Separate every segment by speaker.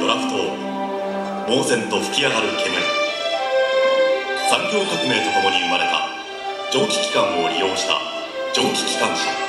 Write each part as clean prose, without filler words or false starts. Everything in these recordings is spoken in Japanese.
Speaker 1: ラフトを猛然と吹き上がる煙。産業革命とともに生まれた蒸気機関を利用した蒸気機関車。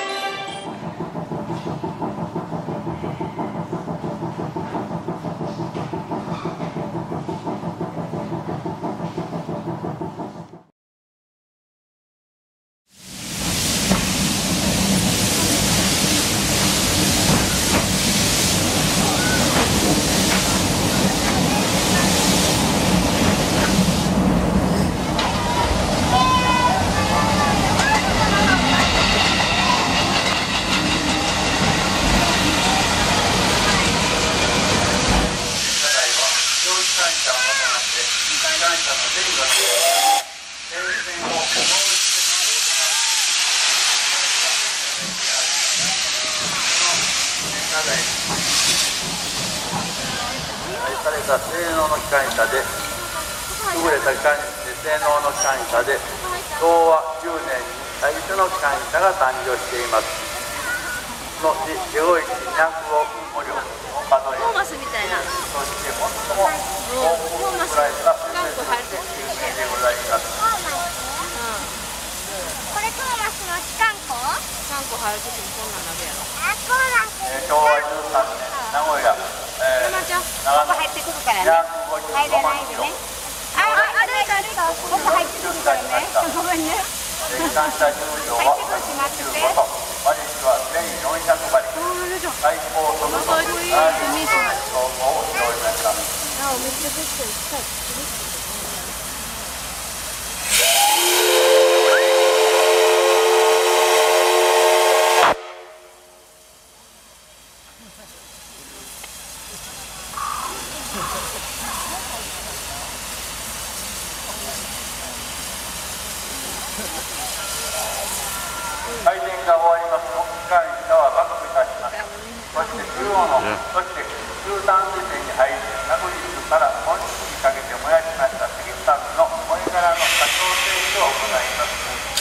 Speaker 2: 愛された性能の機関車で、優れた性能の機関車で、昭和10年に最初の機関車が誕生しています。その日、領域200億無量を数え、
Speaker 3: トーマスみたいな。
Speaker 2: そして最も多く作られた有名でございます。
Speaker 4: これトーマスの機関庫？
Speaker 3: 機関庫入るときにこんなんなるやろ。
Speaker 4: あ、そうなんです。
Speaker 2: 昭和13年、名古屋、
Speaker 4: ここ入ってくるからね。入れないでね。歩いた。ここ入ってくるからね。ごめんね。
Speaker 2: 機関車重量は85トン、馬力は1400馬力、最高速度70キロ走行をしておりました。
Speaker 3: めっちゃできてる。近い。
Speaker 2: 回転が終わりますと、機関車はバックいたします。そして中央の、そして中端地点に入り、昨日から本日にかけて燃やしました石炭の燃え殻の作動整理を行います。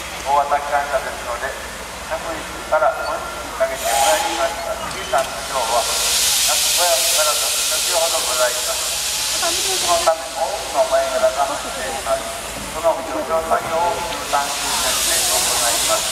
Speaker 2: 大型機関車ですので、昨日から本日にかけて燃やしました石炭の量は約500から600キロほどございます。そのため多くの燃え殻が発生します。その除去作業を中端地点で行います。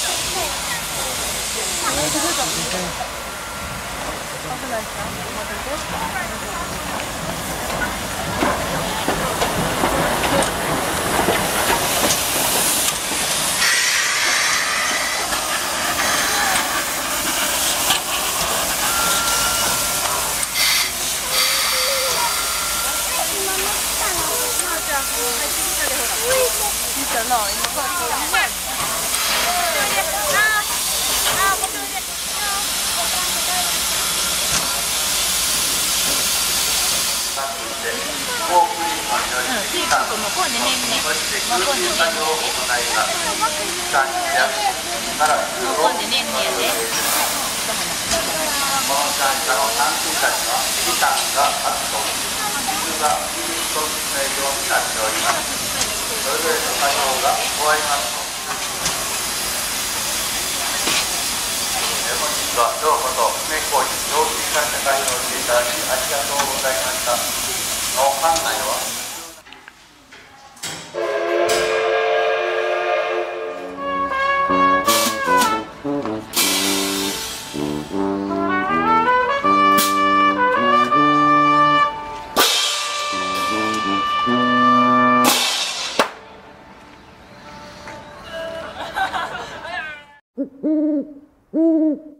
Speaker 2: どうも名工事蒸気機関車開業していただきありがとうございました。の館内は
Speaker 4: うん。